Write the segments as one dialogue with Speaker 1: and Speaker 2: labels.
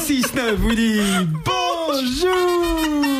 Speaker 1: 6-9 vous dit bonjour.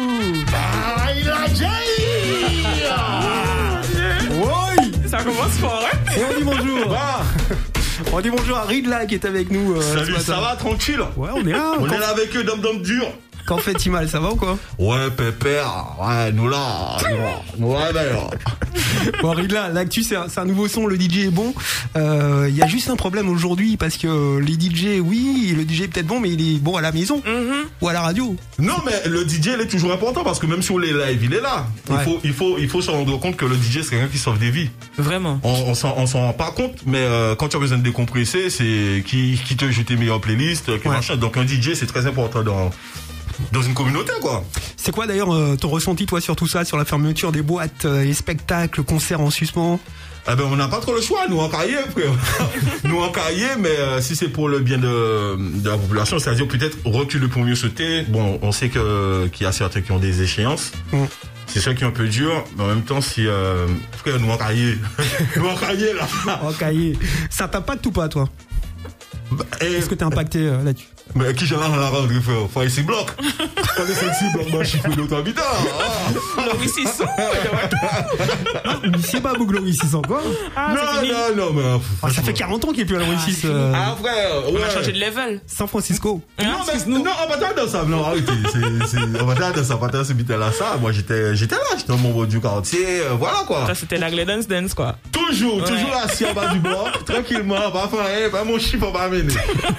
Speaker 1: Oui.
Speaker 2: Ça commence fort, hein?
Speaker 1: Et on dit bonjour. On dit bonjour à Ridla qui est avec nous.
Speaker 3: Salut, ça va, tranquille?
Speaker 1: Ouais, on est là.
Speaker 3: On est là avec eux, dom dur.
Speaker 1: Qu'en fait Imal, ça va ou quoi?
Speaker 3: Ouais, pépère. Ouais, nous là. Ouais, d'ailleurs.
Speaker 1: Bon, Ridla, l'actu, c'est un nouveau son, le DJ est bon. Il y a juste un problème aujourd'hui parce que les DJ, oui, le DJ est peut-être bon, mais il est bon à la maison ou à la radio.
Speaker 3: Non, mais le DJ, il est toujours important parce que même sur les lives, il est là.
Speaker 1: Ouais.
Speaker 3: Il faut se rendre compte que le DJ, c'est quelqu'un qui sauve des vies.
Speaker 2: Vraiment.
Speaker 3: On s'en rend pas compte, mais quand tu as besoin de décompresser, c'est qui te joue tes meilleures playlists, machin. Donc un DJ, c'est très important dans une communauté, quoi.
Speaker 1: C'est quoi d'ailleurs ton ressenti, toi, sur tout ça, sur la fermeture des boîtes, les spectacles, concerts en suspens?
Speaker 3: Eh ben, on n'a pas trop le choix, nous en carrière, frère. Nous en carrière, mais si c'est pour le bien de la population, c'est-à-dire peut-être reculer pour mieux sauter. Bon, on sait qu'il y a certains qui ont des échéances. C'est ça qui est un peu dur, mais en même temps, si frère, nous en carrière, nous en carrière là.
Speaker 1: En cahier. Ça t'impacte ou pas, toi? Est-ce que t'es impacté là-dessus?
Speaker 3: Mais qui j'ai là dans la rentrée, frère? Faut ici bloc. Faut laisser ici bloc, moi, je suis fou d'autres habitants.
Speaker 2: Laurie Sisson,
Speaker 1: C'est pas Bouglory 6 encore.
Speaker 3: Non, mais.
Speaker 1: Ça fait 40 ans qu'il est plus à Laurie 6.
Speaker 3: Ah, frère,
Speaker 2: on
Speaker 3: ouais.
Speaker 2: a changé de level.
Speaker 1: San Francisco.
Speaker 3: Non, on va pas dans ça, non, arrêtez. On va pas dans ça, pas dans ce là, ça. Moi, j'étais là, j'étais au membre du quartier, voilà, quoi.
Speaker 2: Ça, c'était la Dance, quoi.
Speaker 3: Toujours assis en bas du bloc, tranquillement, pas faire, mon chiffre, on va amener.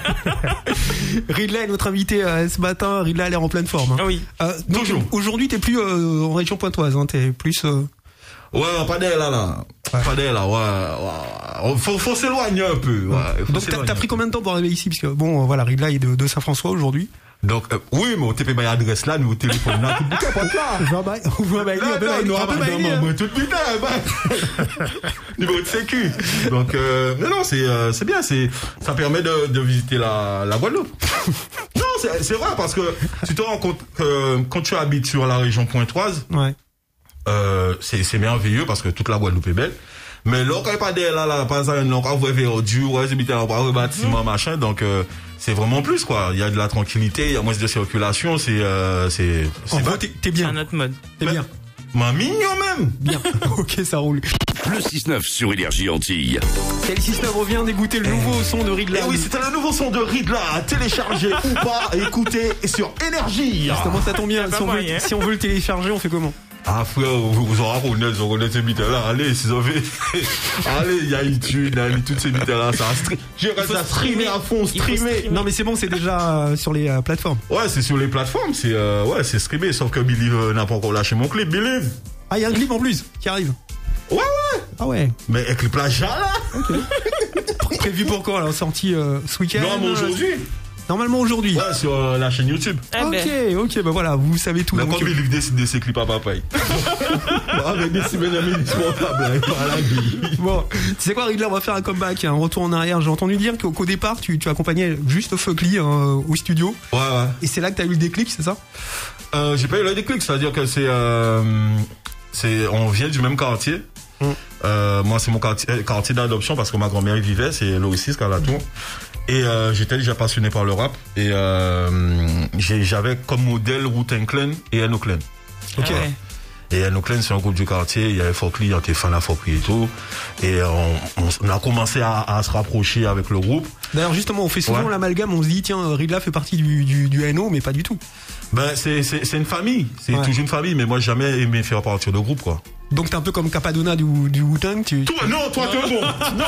Speaker 1: Ridla est notre invité ce matin. Ridla a l'air en pleine forme.
Speaker 2: Oui.
Speaker 1: Donc,
Speaker 3: toujours.
Speaker 1: Aujourd'hui, t'es plus en région pointoise, hein, t'es plus.
Speaker 3: Ouais, pas d'air là. Pas d'air là, ouais. Faut s'éloigner un peu. Ouais.
Speaker 1: Donc t'as pris combien de temps pour arriver ici? Parce que bon, voilà, Ridla est de Saint-François aujourd'hui.
Speaker 3: Donc, oui, mais on t'a fait ma adresse là, nous, au téléphone là, tout le monde là.
Speaker 1: On va bailler,
Speaker 3: tout le putain, niveau de sécu. Donc, non, c'est bien, ça permet de visiter la Guadeloupe. Non, c'est vrai, parce que tu te rends compte que quand tu habites sur la région pointoise,
Speaker 1: ouais.
Speaker 3: C'est merveilleux parce que toute la Guadeloupe est belle. Mais là, quand il n'y a pas d'air là, par exemple, on va faire du, ouais, c'est bien, on va rebâtiment, machin, donc, c'est vraiment plus, quoi. Il y a de la tranquillité, il y a moins de circulation,
Speaker 1: En gros, t'es bien.
Speaker 2: C'est un autre mode.
Speaker 1: T'es bien.
Speaker 3: Ma mignon même.
Speaker 1: Bien. Ok, ça roule.
Speaker 4: Le 6-9 sur Énergie Antilles.
Speaker 1: Et le 6-9 revient d'écouter le nouveau son de Ridla.
Speaker 3: Et oui, c'était le nouveau son de Ridla, à télécharger ou pas, à écouter sur Énergie.
Speaker 1: Justement, ça tombe bien. Si on veut le télécharger, on fait comment?
Speaker 3: Ah, frère, vous aurez reconnu ces bites-là. Allez, s'ils ont fait. Allez, il y a YouTube, il y a toutes ces bites-là. Ça a streamer à fond, streamer.
Speaker 1: Non, mais c'est bon, c'est déjà sur les plateformes.
Speaker 3: Ouais, c'est sur les plateformes, c'est streamé. Sauf que Believe n'a pas encore lâché mon clip, Believe.
Speaker 1: Ah, il y a un clip en plus qui arrive.
Speaker 3: Ouais.
Speaker 1: Ah ouais.
Speaker 3: Mais un clip là, là.
Speaker 1: Ok. Prévu pour quand, alors, sorti ce week-end?
Speaker 3: Non, mais aujourd'hui.
Speaker 1: Normalement aujourd'hui.
Speaker 3: Ouais, sur la chaîne YouTube.
Speaker 1: Ok, bah voilà, vous savez tout.
Speaker 3: Mais quand Believe décide de ses clips à papaye. Avec des Siménamis portables,
Speaker 1: Bon, tu sais quoi, Ridla, on va faire un comeback, un retour en arrière. J'ai entendu dire qu'au départ, tu accompagnais juste Fuckly au studio.
Speaker 3: Ouais.
Speaker 1: Et c'est là que t'as eu le déclic, c'est ça?
Speaker 3: J'ai pas eu le déclic, c'est-à-dire que on vient du même quartier. Moi, c'est mon quartier d'adoption parce que ma grand-mère y vivait, c'est Laurie Sisson à la Tour. Et j'étais déjà passionné par le rap et j'avais comme modèle Wu-Tang Clan et Eno Clan.
Speaker 1: Ok.
Speaker 3: Et Eno Clan, c'est un groupe du quartier, il y avait Fuckly, on était fan à Fuckly et tout. Et on a commencé à se rapprocher avec le groupe.
Speaker 1: D'ailleurs, justement, on fait souvent l'amalgame, on se dit tiens, Ridla fait partie du Eno, mais pas du tout.
Speaker 3: Ben c'est une famille, c'est toujours une famille, mais moi j'ai jamais aimé faire partie de groupe, quoi.
Speaker 1: Donc t'es un peu comme Capadonna du Wu-Tang,
Speaker 3: Non, toi t'es bon.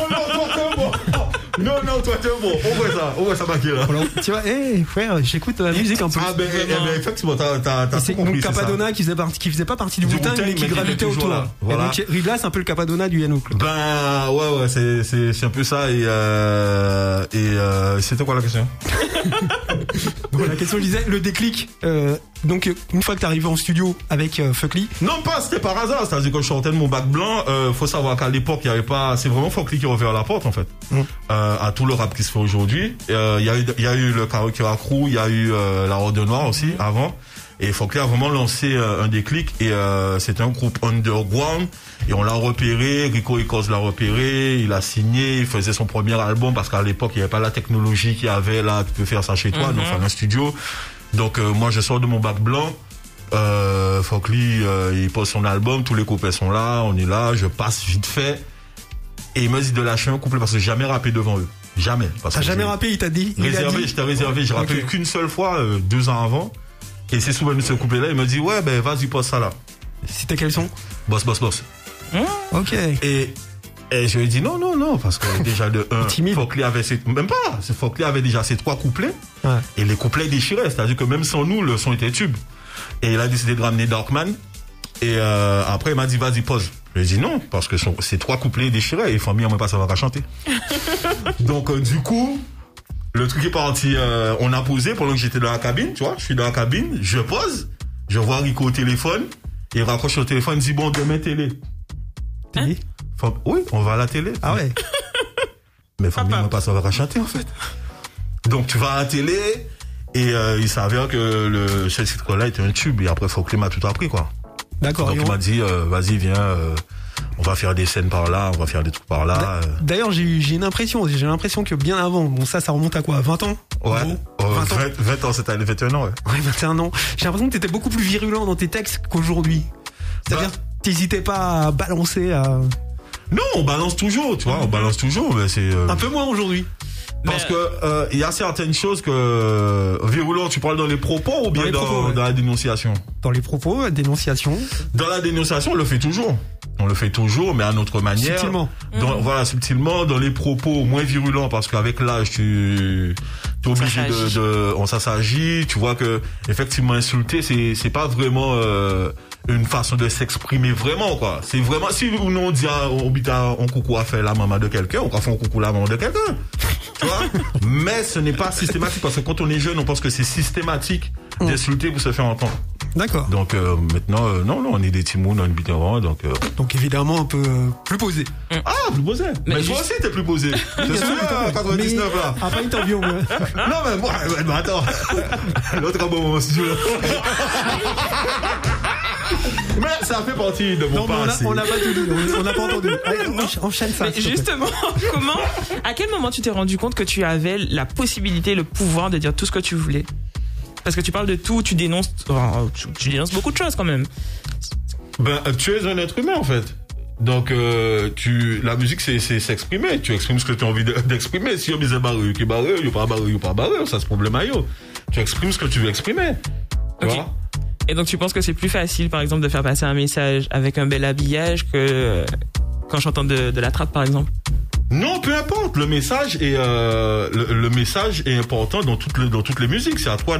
Speaker 3: Non, toi t'es bon. On voit ça maquille là.
Speaker 1: Tu vois, frère, j'écoute la musique un peu.
Speaker 3: Ah ben effectivement, t'as
Speaker 1: c'est
Speaker 3: compris.
Speaker 1: Donc Capadonna qui faisait pas partie du Wu-Tang, mais qui gravitait autour.
Speaker 3: Voilà.
Speaker 1: Et donc Ridla, c'est un peu le Capadonna du Eno.
Speaker 3: Ben ouais, c'est un peu ça et c'était quoi la question?
Speaker 1: Bon, la question, je disais, le déclic. Donc une fois que t'es arrivé en studio avec Fuckly.
Speaker 3: Non, c'était par hasard, c'est-à-dire que je sortais de mon bac blanc, faut savoir qu'à l'époque il y avait pas, c'est vraiment Fuckly qui a ouvert la porte en fait à tout le rap qui se fait aujourd'hui. Il y a eu le Karaoke Crew, il y a eu la Horde Noire aussi avant, Et Folklore a vraiment lancé un déclic et c'est un groupe underground et on l'a repéré, Rico Records l'a repéré, il a signé, il faisait son premier album parce qu'à l'époque il n'y avait pas la technologie qu'il y avait là, tu peux faire ça chez toi, donc un studio. Donc moi je sors de mon bac blanc, Folklore il pose son album, tous les copains sont là, on est là, je passe vite fait et il me dit de lâcher un couplet parce que j'ai jamais rappé devant eux. Jamais.
Speaker 1: T'as jamais rappé, il t'a dit?
Speaker 3: Réservé, j'étais réservé, j'ai rappé qu'une seule fois, 2 ans avant. Et c'est souvent ce couplet-là, il me dit, ouais, ben, vas-y, pose ça là.
Speaker 1: C'était quel son?
Speaker 3: Boss.
Speaker 1: Ok.
Speaker 3: Et je lui ai dit, non, parce que déjà de 1, Folklore avait Folklore avait déjà ses 3 couplets. Ouais. Et les couplets déchiraient, c'est-à-dire que même sans nous, le son était tube. Et il a décidé de ramener Darkman. Et après, il m'a dit, vas-y, pose. Je lui ai dit non, parce que ces 3 couplets déchiraient et famille, on ne peut pas savoir qu'à chanter. Donc, du coup, le truc est parti, on a posé pendant que j'étais dans la cabine, tu vois, je suis dans la cabine, je pose, je vois Rico au téléphone, il raccroche au téléphone, il dit bon, demain télé.
Speaker 1: Télé?
Speaker 3: Oui, on va à la télé.
Speaker 1: Ah ouais.
Speaker 3: Mais famille, on ne peut pas savoir qu'à chanter, en fait. Donc, tu vas à la télé, et il s'avère que ce titre-là était un tube, et après, Folklore m'a tout appris, quoi.
Speaker 1: D'accord.
Speaker 3: Donc, il m'a dit, vas-y, viens, on va faire des scènes par là, on va faire des trucs par là.
Speaker 1: D'ailleurs, j'ai l'impression que bien avant, bon ça remonte à quoi, 20 ans?
Speaker 3: Ouais, 20 ans, c'était 21 ans, ouais.
Speaker 1: Ouais, 21 ans. J'ai l'impression que t'étais beaucoup plus virulent dans tes textes qu'aujourd'hui. C'est-à-dire, t'hésitais pas à balancer à...
Speaker 3: Non, on balance toujours, tu vois, on balance toujours, mais c'est...
Speaker 1: Un peu moins aujourd'hui.
Speaker 3: Parce que il y a certaines choses que virulent, tu parles dans les propos ou bien dans la dénonciation? Dans les propos, la dénonciation. Dans la dénonciation, on le fait toujours. On le fait toujours, mais à notre manière.
Speaker 1: Subtilement.
Speaker 3: Voilà, subtilement, dans les propos moins virulents, parce qu'avec l'âge, tu es obligé on s'assagit, tu vois que, effectivement, insulter, c'est pas vraiment, une façon de s'exprimer vraiment, quoi. C'est vraiment, si nous on dit, on coucou à faire la maman de quelqu'un, on va faire un coucou à la maman de quelqu'un. Tu vois? Mais ce n'est pas systématique, parce que quand on est jeune, on pense que c'est systématique d'insulter pour se faire entendre. D'accord. Donc, maintenant, non, on est des timouns, on est bitérants, donc
Speaker 1: évidemment, un peu plus posé.
Speaker 3: Ah, plus posé. Mais toi aussi, t'es plus posé. Je suis à 99, là.
Speaker 1: Ah, pas une interview, moi.
Speaker 3: Non, mais moi, attends. L'autre a bon, si tu veux. Mais ça fait partie de mon passé.
Speaker 1: On n'a pas tout dit, on n'a pas entendu. Allez, enchaîne ça.
Speaker 2: Mais justement, à quel moment tu t'es rendu compte que tu avais la possibilité, le pouvoir de dire tout ce que tu voulais? Parce que tu parles de tout, tu dénonces beaucoup de choses quand même.
Speaker 3: Tu es un être humain en fait. Donc la musique c'est s'exprimer. Tu exprimes ce que tu as envie d'exprimer. Si on disait barré, tu barré, il pas barré, ça c'est problème à yo. Tu exprimes ce que tu veux exprimer. Tu vois?
Speaker 2: Et donc tu penses que c'est plus facile par exemple de faire passer un message avec un bel habillage que qu'en chantant de la trappe par exemple?
Speaker 3: Non, peu importe. Le message est le message est important dans toutes les musiques. C'est à toi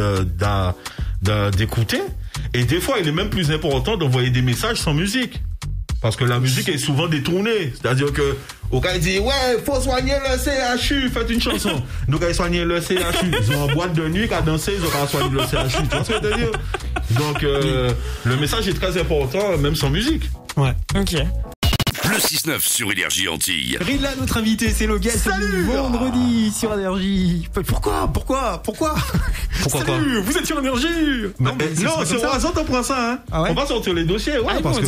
Speaker 3: d'écouter. Et des fois, il est même plus important d'envoyer des messages sans musique, parce que la musique est souvent détournée. C'est-à-dire que au cas il dit ouais, faut soigner le CHU, faites une chanson. Nous quand ils soigner le CHU, ils ont en boîte de nuit qu'à danser, ils ont pas soigné le CHU. Tu vois ce que je veux dire? Donc le message est très important même sans musique.
Speaker 1: Ouais.
Speaker 2: Ok.
Speaker 4: Le 6-9 sur Énergie Antilles.
Speaker 1: Rilla, notre invité, c'est le guest du vendredi sur Énergie. Pourquoi Salut, vous êtes sur Énergie.
Speaker 3: Non, c'est au hasard t'en prends ça, hein. Ah ouais? On va sortir les dossiers, ouais, parce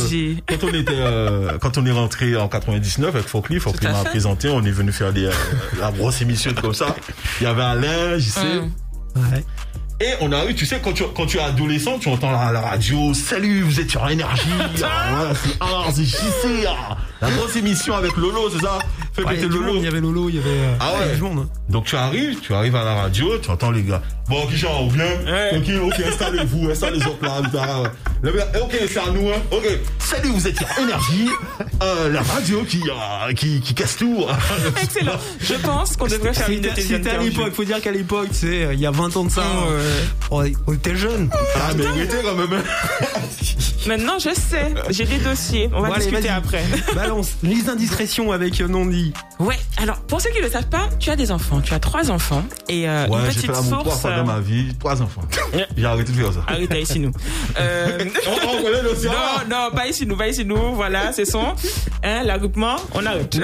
Speaker 3: que quand on est rentré en 99 avec Folklore m'a présenté, on est venu faire la grosse émission comme ça. Il y avait Alain, JC. Ouais. Et on a eu, tu sais, quand tu es adolescent, tu entends la radio, salut, vous êtes sur Énergie, c'est JC, la grosse émission avec Lolo, c'est ça? Fais péter Lolo.
Speaker 1: Il y avait Lolo, il y avait,
Speaker 3: du monde. Donc tu arrives à la radio, tu entends les gars. Bon, qui chante bien? Ok, installez-vous, installez les autres là. Ok, c'est à nous, hein. Ok, salut, vous êtes sur Énergie, la radio qui casse tout.
Speaker 2: Excellent. Je pense qu'on devrait faire une de tes interviews.
Speaker 1: C'était à l'époque, faut dire qu'à l'époque, c'est il y a 20 ans de ça. On était jeunes.
Speaker 3: Ah, mais il était quand même.
Speaker 2: Maintenant, je sais. J'ai des dossiers. On va discuter après.
Speaker 1: Balance. Les indiscrétions avec non-dit.
Speaker 2: Ouais. Alors, pour ceux qui ne le savent pas, tu as des enfants. Tu as 3 enfants. Et une petite
Speaker 3: j'ai fait l'amour 3 fois dans ma vie. 3 enfants. J'ai arrêté de faire ça.
Speaker 2: Arrêtez ici, nous.
Speaker 3: On connaît l'océan.
Speaker 2: Non, pas ici, nous. Voilà, c'est son. L'agroupement, on arrête.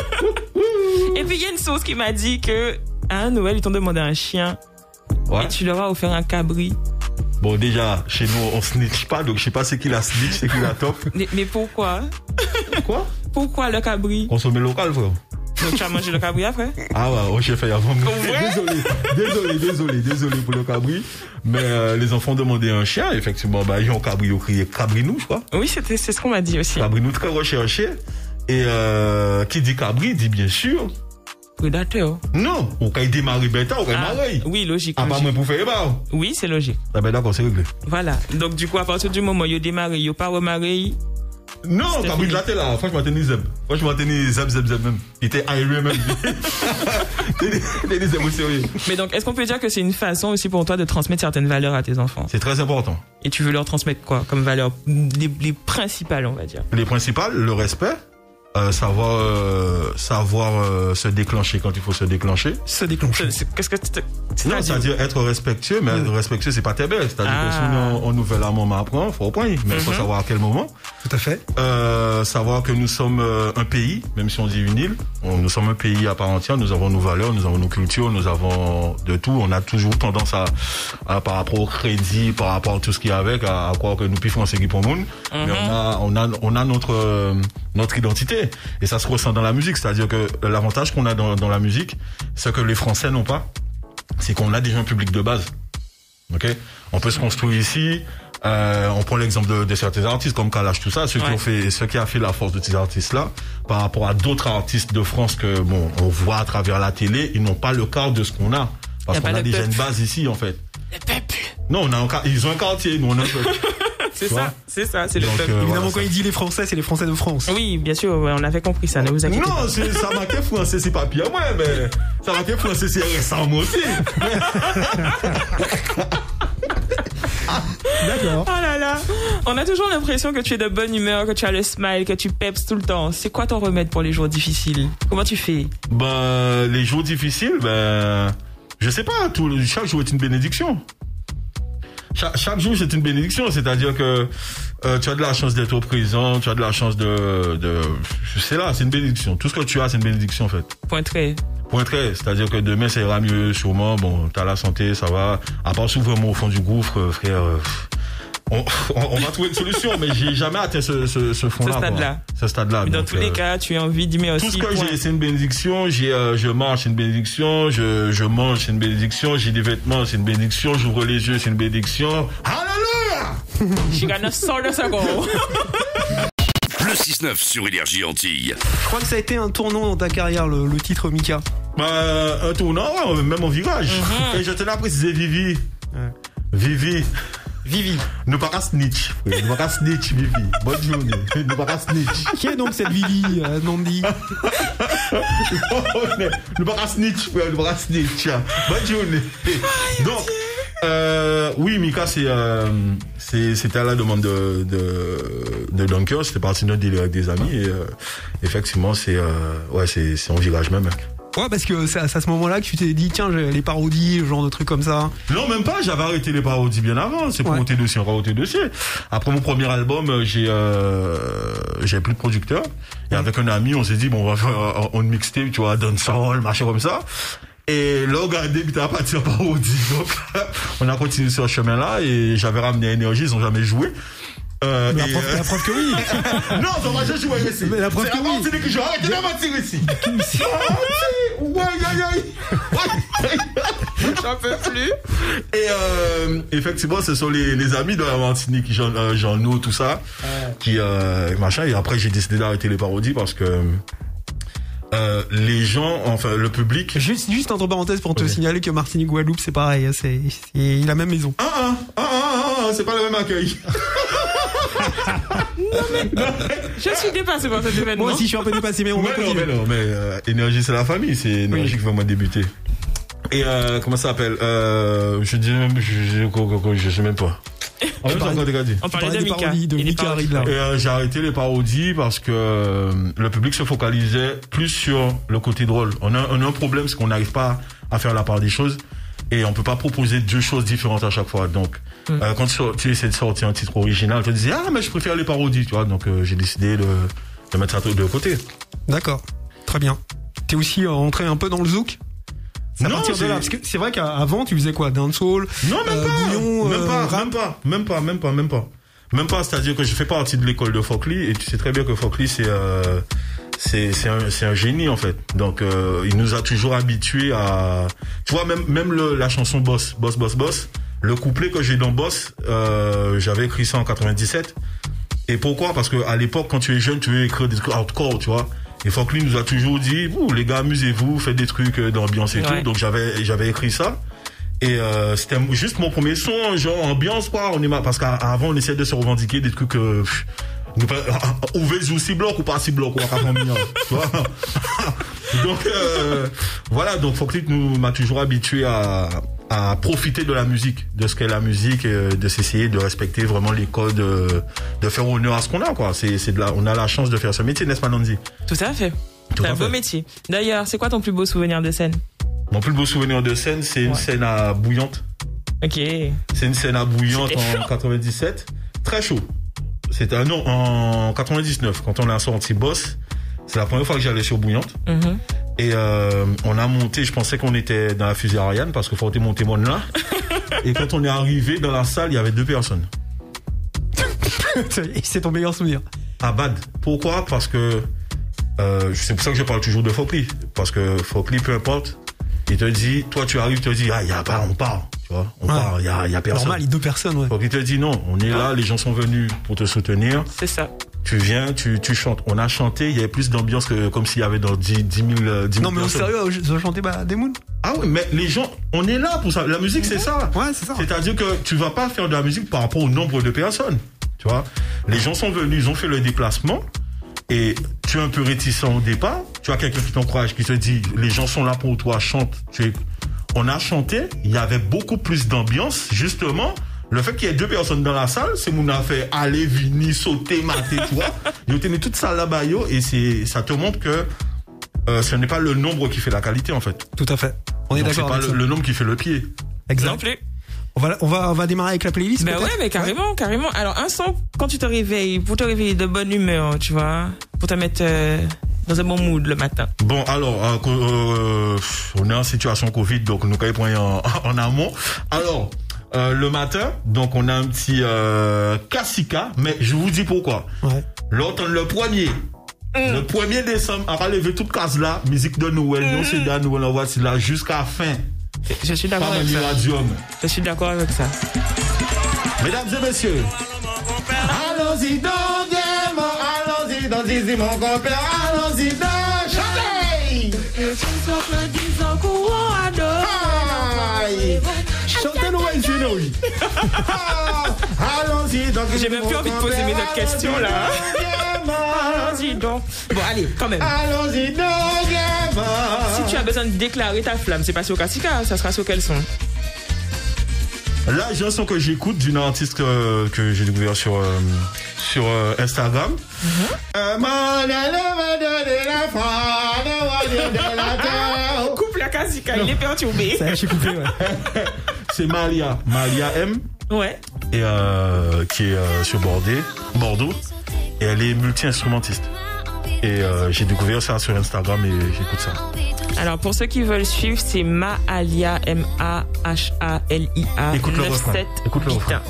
Speaker 2: Et puis, il y a une source qui m'a dit que à Noël, ils t'ont demandé un chien. Ouais. Et tu leur as offert un cabri.
Speaker 3: Bon, déjà, chez nous, on snitch pas, donc je sais pas c'est qui la snitch, c'est qui la top.
Speaker 2: Mais pourquoi?
Speaker 3: Quoi?
Speaker 2: Pourquoi le cabri?
Speaker 3: Consommer local, frère.
Speaker 2: Donc tu as mangé le cabri après?
Speaker 3: Ah ouais, j'ai fait avant. Désolé pour le cabri. Mais les enfants demandaient un chien, effectivement. Bah, ils ont cabri, ils ont crié cabrinou, je crois.
Speaker 2: Oui, c'est ce qu'on m'a dit aussi.
Speaker 3: Cabrinou très recherché. Et qui dit cabri, dit bien sûr.
Speaker 2: Prédateur.
Speaker 3: Non, on peut démarrer bêta, on peut marrer.
Speaker 2: Oui, logique.
Speaker 3: Ah, pas moi pour faire bah.
Speaker 2: Oui, c'est logique.
Speaker 3: Ah ben d'accord, c'est réglé.
Speaker 2: Voilà. Donc du coup, à partir du moment où il démarre, il pas remarré.
Speaker 3: Non, cabri de la télé là, franchement, t'es zeb. Franchement, t'es zeb même. Il était aéré même. T'es zeb au sérieux.
Speaker 2: Mais donc, est-ce qu'on peut dire que c'est une façon aussi pour toi de transmettre certaines valeurs à tes enfants?
Speaker 3: C'est très important.
Speaker 2: Et tu veux leur transmettre quoi comme valeurs? Les principales, on va dire.
Speaker 3: Les principales, le respect. Savoir se déclencher quand il faut se déclencher.
Speaker 1: Se déclencher.
Speaker 2: Qu'est-ce que
Speaker 3: non, c'est-à-dire être respectueux, mais être respectueux, c'est pas très belle. C'est-à-dire que si on nous fait la maman apprend, faut au point, mais il faut savoir à quel moment.
Speaker 1: Tout à fait.
Speaker 3: Savoir que nous sommes un pays, même si on dit une île, nous sommes un pays à part entière, nous avons nos valeurs, nous avons nos cultures, nous avons de tout. On a toujours tendance à par rapport au crédit, par rapport à tout ce qui est avec, à croire que nous piffons ce qui pour monde. Mais on a notre identité. Et ça se ressent dans la musique, c'est-à-dire que l'avantage qu'on a dans la musique, c'est que les Français n'ont pas, c'est qu'on a déjà un public de base. Ok, on peut se construire ici. On prend l'exemple de certains artistes comme Kalash, tout ça, ce qui a fait la force de ces artistes-là, par rapport à d'autres artistes de France que on voit à travers la télé, ils n'ont pas le quart de ce qu'on a, parce qu'on a déjà une base ici en fait.
Speaker 2: Le peuple.
Speaker 3: Non, ils ont un quartier, nous on a un peuple.
Speaker 2: C'est ça, c'est le peuple.
Speaker 1: Évidemment,
Speaker 3: voilà,
Speaker 1: quand il dit les Français, c'est les Français de France.
Speaker 2: Oui, bien sûr, on avait compris ça, ne vous inquiétez pas.
Speaker 3: Non, ça m'a fait français, c'est pas pire moi, mais ça m'a fait français, c'est récent moi aussi.
Speaker 1: D'accord.
Speaker 2: Oh là là, on a toujours l'impression que tu es de bonne humeur, que tu as le smile, que tu peps tout le temps. C'est quoi ton remède pour les jours difficiles? Comment tu fais?
Speaker 3: Les jours difficiles, je sais pas, chaque jour est une bénédiction. Chaque jour c'est une bénédiction, c'est-à-dire que tu as de la chance d'être au présent, tu as de la chance c'est une bénédiction. Tout ce que tu as, c'est une bénédiction en fait.
Speaker 2: Point très,
Speaker 3: c'est-à-dire que demain ça ira mieux sûrement, t'as la santé, ça va. À part si vraiment au fond du gouffre, frère, on va trouver une solution, mais j'ai jamais atteint ce fond-là. Ce stade-là.
Speaker 2: Mais dans tous les cas, tu as envie d'y mettre aussi.
Speaker 3: Tout ce que j'ai, c'est une bénédiction. Je marche, c'est une bénédiction. Je mange, c'est une bénédiction. J'ai des vêtements, c'est une bénédiction. J'ouvre les yeux, c'est une bénédiction. Alléluia!
Speaker 2: She got a sword of circle.
Speaker 4: Le 6-9 sur Énergie Antilles.
Speaker 1: Je crois que ça a été un tournant dans ta carrière, le titre Mika.
Speaker 3: Un tournant, même en virage. Et je tenais à préciser Vivi. Ouais. Vivi. Ne pas snitch. Ne pas snitch, Vivi. Bonne journée. Ne pas snitch.
Speaker 1: Qui est donc cette Vivi, Nandi?
Speaker 3: Ne pas snitch, frère. Ne pas snitch. Bonne journée. Donc, oui, Mika, c'était à la demande de Dunker. C'était parti de notre délire avec des amis. Et, effectivement, c'est en virage même.
Speaker 1: Ouais, parce que c'est à ce moment-là que tu t'es dit, tiens, j'ai les parodies, genre de trucs comme ça.
Speaker 3: Non, même pas, j'avais arrêté les parodies bien avant. C'est pour monter dossier, encore monter dossier. Après mon premier album, j'ai plus de producteur. Et avec un ami, on s'est dit, on va faire un mixtape, tu vois, dancehall, machin comme ça. Et là, regardez, puis t'as parti en parodie. Donc, on a continué sur ce chemin-là et j'avais ramené Énergie, ils ont jamais joué.
Speaker 1: La preuve que oui.
Speaker 3: Non, ça va juste jouer ici.
Speaker 1: Mais la preuve que oui.
Speaker 3: C'est que je arrête de mentir ici.
Speaker 2: J'en peux plus.
Speaker 3: Et effectivement, ce sont les amis de la Martinique, Jean-No, tout ça, qui machin. Et après, j'ai décidé d'arrêter les parodies parce que les gens, enfin le public.
Speaker 1: Juste entre parenthèses pour te signaler que Martinique Guadeloupe, c'est pareil, c'est la même maison.
Speaker 3: C'est pas le même accueil.
Speaker 2: Je suis dépassé par cet événement.
Speaker 1: Moi aussi, je suis un peu dépassé, mais on va continuer.
Speaker 3: Mais Énergie, c'est la famille, c'est Énergie qui va moi débuter. Et comment ça s'appelle je dis même, je sais même pas.
Speaker 2: On parlait de Mika.
Speaker 1: De Mika Ridla.
Speaker 3: Et j'ai arrêté les parodies parce que le public se focalisait plus sur le côté drôle. On a un problème, c'est qu'on n'arrive pas à faire la part des choses et on peut pas proposer deux choses différentes à chaque fois. Donc quand tu essaies de sortir un titre original, tu te dis mais je préfère les parodies, tu vois. Donc j'ai décidé de mettre ça de côté.
Speaker 1: D'accord, très bien. T'es aussi rentré un peu dans le zouk? C'est à
Speaker 3: Non,
Speaker 1: partir de
Speaker 3: c'est-
Speaker 1: là. Parce que c'est vrai qu'avant, tu faisais quoi? Dancehall?
Speaker 3: Non,
Speaker 1: bouillon,
Speaker 3: même pas. Même pas, c'est-à-dire que je fais partie de l'école de Focli et tu sais très bien que Focli c'est un génie en fait. Donc il nous a toujours habitués à, tu vois, même la chanson Boss. Le couplet que j'ai dans Boss, j'avais écrit ça en 97. Et pourquoi? Parce que à l'époque, quand tu es jeune, tu veux écrire des trucs hardcore, tu vois. Et Focli nous a toujours dit, vous les gars, amusez-vous, faites des trucs d'ambiance et tout. Donc j'avais écrit ça. Et c'était juste mon premier son, genre ambiance quoi. Parce qu'avant on essayait de se revendiquer des trucs ouvez aussi bloc ou pas si bloc quoi, tu vois. Donc voilà, donc Focli m'a toujours habitué à profiter de la musique, de ce qu'est la musique, de s'essayer de respecter vraiment les codes, de faire honneur à ce qu'on a quoi. On a la chance de faire ce métier, n'est-ce pas Nandy?
Speaker 2: Tout à fait. C'est un beau métier. D'ailleurs, c'est quoi ton plus beau souvenir de scène?
Speaker 3: Mon plus beau souvenir de scène, c'est une scène à Bouillante.
Speaker 2: Ok.
Speaker 3: C'est une scène à Bouillante
Speaker 2: C'était
Speaker 3: en 97. Très chaud. C'était en 99, quand on a sorti Boss. C'est la première fois que j'allais sur Bouillante.
Speaker 2: Mhm.
Speaker 3: Et on a monté, je pensais qu'on était dans la fusée Ariane, parce qu'il faut monter mon là. Et quand on est arrivé dans la salle, il y avait 2 personnes.
Speaker 1: C'est ton meilleur souvenir.
Speaker 3: À Bad. Pourquoi? Parce que c'est pour ça que je parle toujours de Focli. Parce que Focli, peu importe, il te dit, toi tu arrives, tu te dis, on part, tu vois, on part, il y a personne.
Speaker 1: Normal, les 2 personnes, ouais.
Speaker 3: Donc il te dit non, on est là, les gens sont venus pour te soutenir.
Speaker 2: C'est ça.
Speaker 3: Tu viens, tu chantes. On a chanté, il y avait plus d'ambiance que comme s'il y avait dans 10 000
Speaker 1: Non, mais au
Speaker 3: personnes.
Speaker 1: sérieux, je chantais des Moon.
Speaker 3: Ah oui, mais les gens, on est là pour ça. La musique, c'est ça.
Speaker 1: Ouais, c'est ça.
Speaker 3: C'est-à-dire que tu vas pas faire de la musique par rapport au nombre de personnes. Tu vois, les gens sont venus, ils ont fait le déplacement. Et tu es un peu réticent au départ. Tu as quelqu'un qui t'encourage, qui te dit, les gens sont là pour toi, chante. On a chanté, il y avait beaucoup plus d'ambiance, justement. Le fait qu'il y ait 2 personnes dans la salle, c'est mon affaire. Aller, venir, sauter, mater, tu vois. Ils ont tenu toute ça là-bas, et ça te montre que ce n'est pas le nombre qui fait la qualité, en fait.
Speaker 1: Tout à fait. On est
Speaker 3: Donc,
Speaker 1: d'accord
Speaker 3: c'est
Speaker 1: avec
Speaker 3: pas
Speaker 1: ça.
Speaker 3: le nombre qui fait le pied.
Speaker 1: Exact.
Speaker 2: Non plus.
Speaker 1: On va démarrer avec la playlist.
Speaker 2: Ben
Speaker 1: peut-être
Speaker 2: ouais, mais carrément. Alors, un son, quand tu te réveilles, pour te réveiller de bonne humeur, tu vois, pour te mettre dans un bon mood le matin.
Speaker 3: Bon, alors, on est en situation Covid, donc nous quand en amont. Alors, le matin, donc on a un petit Kassika, mais je vous dis pourquoi.
Speaker 1: Ouais.
Speaker 3: L'automne, le 1er décembre, on va lever toute case là, musique de Noël, nous c'est de Noël, on va là jusqu'à fin.
Speaker 2: Je suis d'accord
Speaker 3: Pas
Speaker 2: avec ça.
Speaker 3: radium.
Speaker 2: Je suis d'accord avec ça.
Speaker 3: Mesdames et messieurs, allons-y donc, allons-y dans Zizi mon compère, allons-y donc, chantez! Chantez Noël chez nous, oui. Allons-y donc.
Speaker 2: J'ai même plus envie de poser mes autres questions là. Allons-y donc. Bon, allez, quand même.
Speaker 3: Allons-y donc,
Speaker 2: Si tu as besoin de déclarer ta flamme, c'est pas sur Kassika, ça sera sur quel son?
Speaker 3: Là, j'ai un son que j'écoute d'une artiste que j'ai découvert sur Instagram.
Speaker 2: Coupe la Kassika, il est perturbé.
Speaker 1: Ça, j'ai coupé, ouais.
Speaker 3: C'est Malia M,
Speaker 2: Ouais.
Speaker 3: et qui est sur Bordeaux, et elle est multi-instrumentiste. Et j'ai découvert ça sur Instagram et j'écoute ça.
Speaker 2: Alors, pour ceux qui veulent suivre, c'est Mahalia, M-A-H-A-L-I-A.
Speaker 3: Écoute le refrain.
Speaker 2: 97
Speaker 3: Écoute le refrain.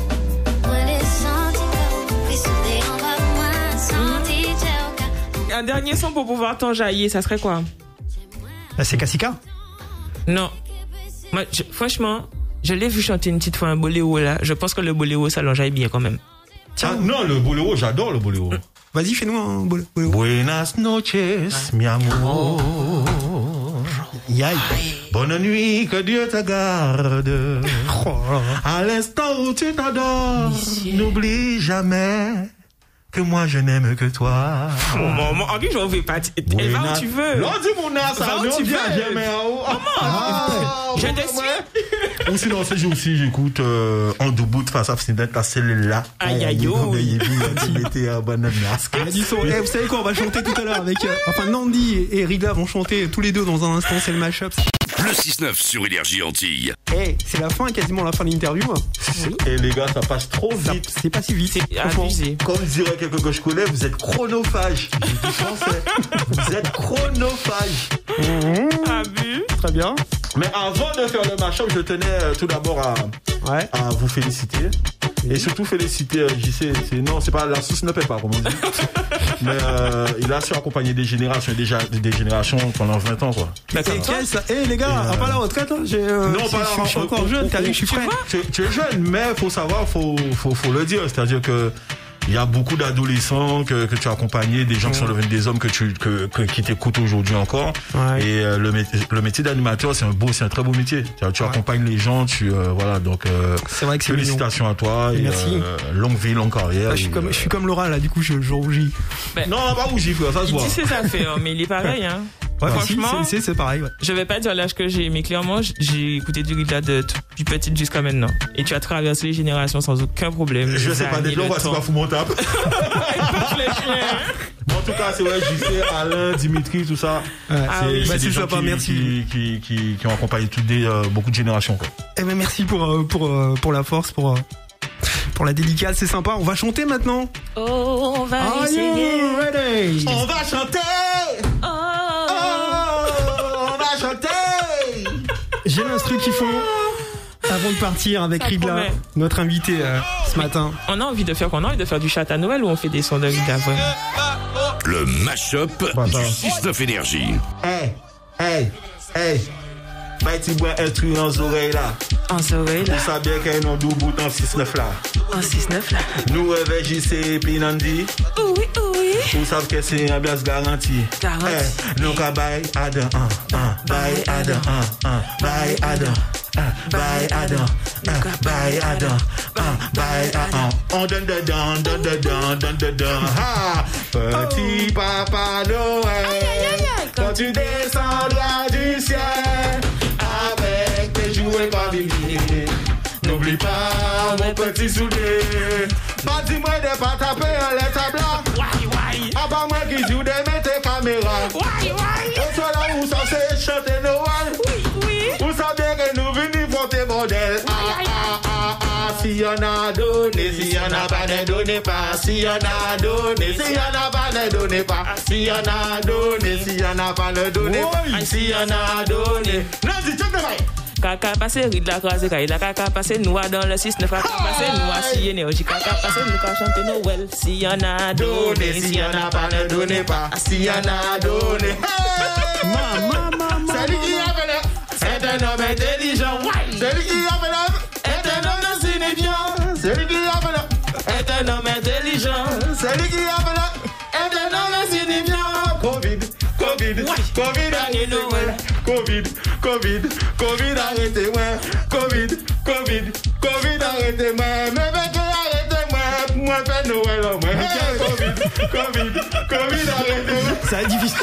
Speaker 2: Un dernier son pour pouvoir t'enjailler, ça serait quoi?
Speaker 1: Là, c'est Kassika.
Speaker 2: Non. Moi, franchement, je l'ai vu chanter une petite fois un boléro là. Je pense que le boléro, ça l'enjaille bien quand même.
Speaker 3: Ah, non, le boléro, j'adore le boléro.
Speaker 1: Vas-y, fais-nous un boléro.
Speaker 3: Buenas noches, mi amour.
Speaker 1: Yaï.
Speaker 3: Bonne nuit, que Dieu te garde.
Speaker 1: Oh là là.
Speaker 3: À l'instant où tu t'endors, n'oublie jamais que moi je n'aime que toi.
Speaker 2: Maman, en plus, je ne vais pas. Elle va où tu veux.
Speaker 3: L'on dit mon as, ça
Speaker 2: Va où
Speaker 3: ne
Speaker 2: tu
Speaker 3: vient
Speaker 2: veux.
Speaker 3: jamais en haut.
Speaker 2: Je te suis.
Speaker 3: Ou sinon, ces jours-ci, j'écoute en debout face à celle-là.
Speaker 2: Aïe, aïe, oh.
Speaker 3: Il a
Speaker 1: Du son. Vous savez quoi, on va chanter tout à l'heure avec Nandy et Rida vont chanter tous les deux dans un instant, c'est le mashup.
Speaker 4: Le 6-9 sur Énergie Antilles.
Speaker 1: C'est la fin, quasiment la fin de l'interview.
Speaker 3: Et les gars, ça passe trop
Speaker 1: Ça-
Speaker 3: vite.
Speaker 1: C'est pas si vite.
Speaker 2: C'est
Speaker 1: franchement.
Speaker 2: abusé.
Speaker 3: Comme dirait quelqu'un que je connais, vous êtes chronophage. Je dis français. Vous êtes chronophage.
Speaker 2: Abus.
Speaker 1: Très bien.
Speaker 3: Mais avant de faire le match-up, je tenais tout d'abord à vous féliciter. Et surtout féliciter JC. C'est pas la sauce ne paie pas, comme on dit. Mais il a su accompagner des générations pendant 20 ans, quoi.
Speaker 1: Les gars, pas la retraite, hein. Je suis encore jeune, t'as vu, je suis frais.
Speaker 3: Tu es jeune, mais faut savoir, faut le dire. C'est-à-dire que il y a beaucoup d'adolescents que tu as accompagnés, des gens qui sont devenus des hommes qui t'écoutent aujourd'hui encore. Ouais. Et le métier d'animateur, c'est un très beau métier. Tu accompagnes les gens, voilà. Donc
Speaker 1: c'est vrai que c'est
Speaker 3: félicitations à toi et
Speaker 1: merci.
Speaker 3: Longue vie, longue carrière.
Speaker 1: Je suis comme Laura là, du coup je rougis.
Speaker 3: Non, on n'a pas rougi, frère, ça se voit.
Speaker 2: Il dit ses affaires, mais il est pareil, hein.
Speaker 1: Ouais,
Speaker 2: franchement,
Speaker 1: c'est pareil. Ouais.
Speaker 2: Je vais pas dire l'âge que j'ai, mais clairement, j'ai écouté du Rida depuis petite jusqu'à maintenant. Et tu as traversé les générations sans aucun problème.
Speaker 3: Je sais pas, des plans, c'est pas fou mon table. Bon, en tout cas, c'est vrai, JC, Alain, Dimitri, tout ça. C'est des gens qui ont accompagné beaucoup de générations, quoi.
Speaker 1: Eh ben, merci pour la force, pour la dédicace, c'est sympa. On va chanter maintenant.
Speaker 2: Oh, on va essayer.
Speaker 1: Ready?
Speaker 3: On va chanter.
Speaker 1: J'ai l'instru qu'il faut avant de partir avec Rida, notre invité ce matin.
Speaker 2: On a envie de faire quoi? On a envie de faire du chat à Noël ou on fait des sons de Rida?
Speaker 4: Le mash-up du 6-9 Énergie.
Speaker 3: Hey. Bah, tu bois un truc en oreilles là.
Speaker 2: En oreilles là.
Speaker 3: Vous savez qu'il y a un double bout en 6-9 là.
Speaker 2: En 6-9 là.
Speaker 3: Nous avec JC et Pinandi.
Speaker 2: Oui.
Speaker 3: Vous savez que c'est une ambiance garantie. Nous qu'à bail Adam, bail Adam, bail Adam. Bye Adam, bye Adam, bye Adam. On donne dedans. Ha! Petit Papa Noël, quand tu descendras du ciel, avec tes jouets pavillés, n'oublie pas mon petit soulier. Pas dis-moi de pas taper en lettres à blanc. Ah bah moi qui joue de mettre tes caméras. On soit là où ça c'est chanter Noël. Vous savez que nous venons voter bordel. Si y'en a donné, si y'en a pas ne donnez pas. Si y'en a donné, si y'en a pas ne donnez pas. Si y'en a donné, si y'en a pas ne donnez pas. Si y'en a donné. Non, dis check the mic.
Speaker 2: Kaka passe Rida croisé Kaila, kaka passe nous dans le 6-9, kaka passe nous si énergie, kaka passe nous qu'à chanter Noël. Si y'en a donné, si y'en a pas ne donnez pas. Si y'en a donné. Maman. C'est lui qui a fait c'est un homme intelligent.
Speaker 3: C'est lui qui a fait
Speaker 2: est un homme signifiant.
Speaker 3: C'est lui qui a fait
Speaker 2: est un homme intelligent.
Speaker 3: C'est lui qui a fait
Speaker 2: est un homme signifiant.
Speaker 3: Covid,
Speaker 2: dernier Noël.
Speaker 3: Covid, arrêtez-moi. Covid, arrêtez-moi. Mais arrêtez-moi. Moi, fais Noël en moi. Covid, arrêtez-moi.
Speaker 1: Ça va être difficile.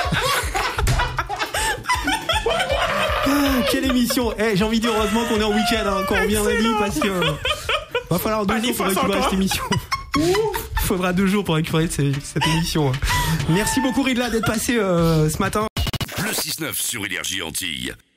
Speaker 1: Quelle émission. J'ai envie de dire heureusement qu'on est en week-end, qu'on revient lundi, parce que va falloir 2 jours pour récupérer cette émission. Il faudra 2 jours pour récupérer cette émission. Merci beaucoup Rida d'être passé ce matin.
Speaker 4: Le 6-9 sur Énergie Antilles.